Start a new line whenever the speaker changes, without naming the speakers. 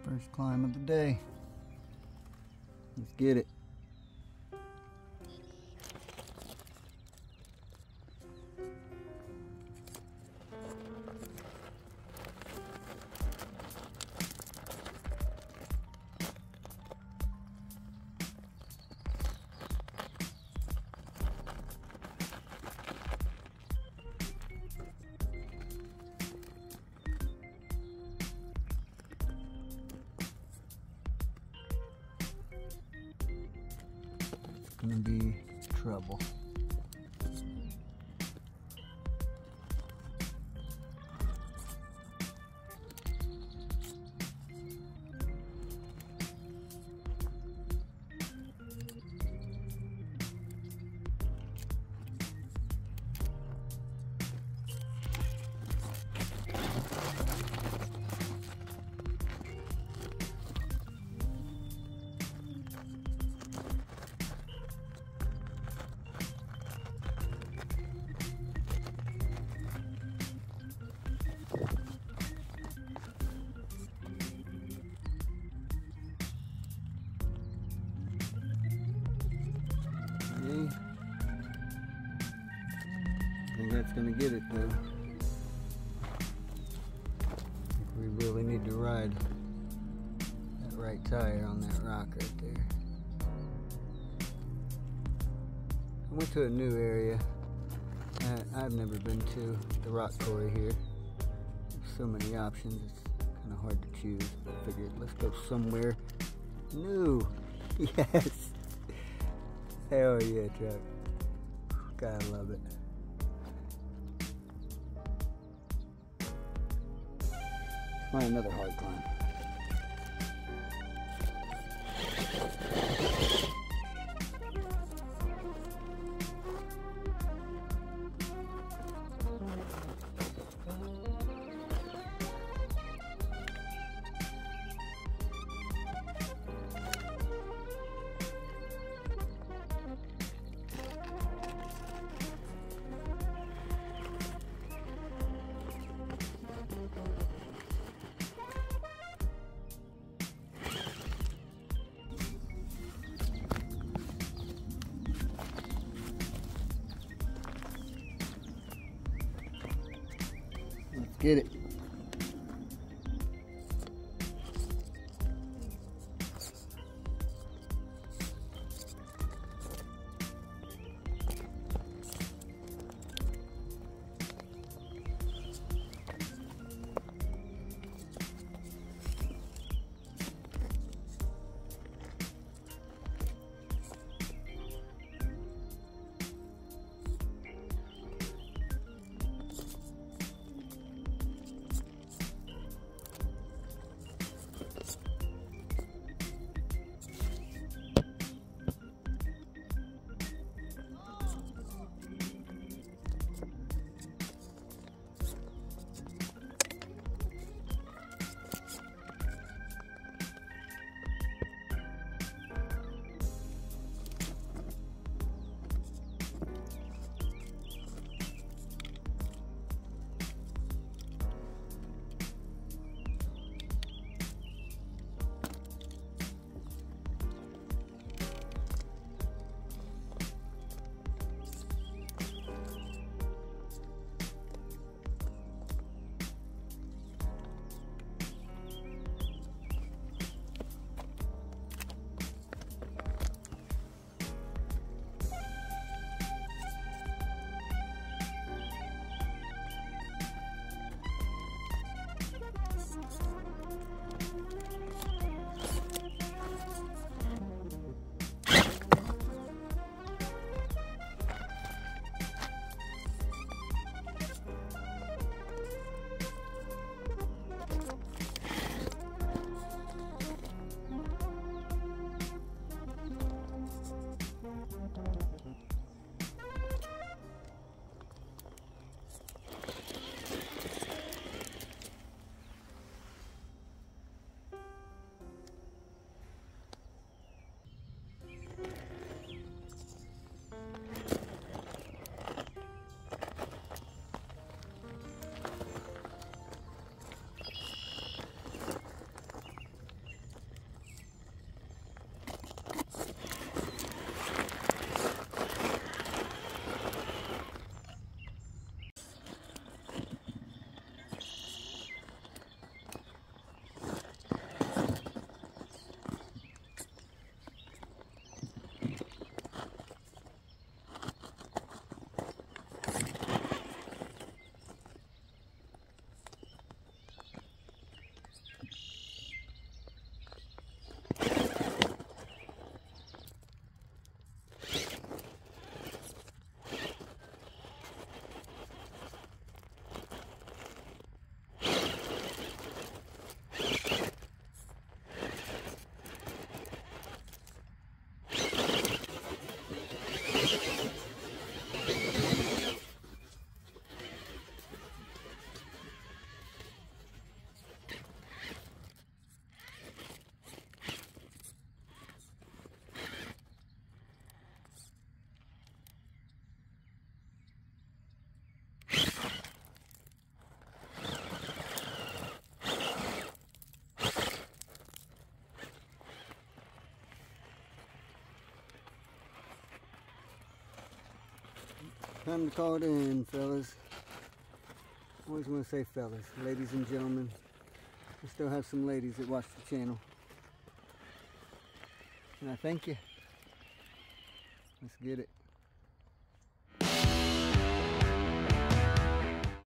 First climb of the day. Let's get it. Gonna be trouble. I think that's gonna get it though. I think we really need to ride that right tire on that rock right there. I went to a new area. I've never been to the rock quarry here. There's so many options, it's kind of hard to choose, but I figured let's go somewhere new. Yes! Hell yeah, truck. Gotta love it. Find another hard climb. Let's get it. Time to call it in, fellas. Always want to say fellas, ladies and gentlemen. I still have some ladies that watch the channel. And I thank you. Let's get it.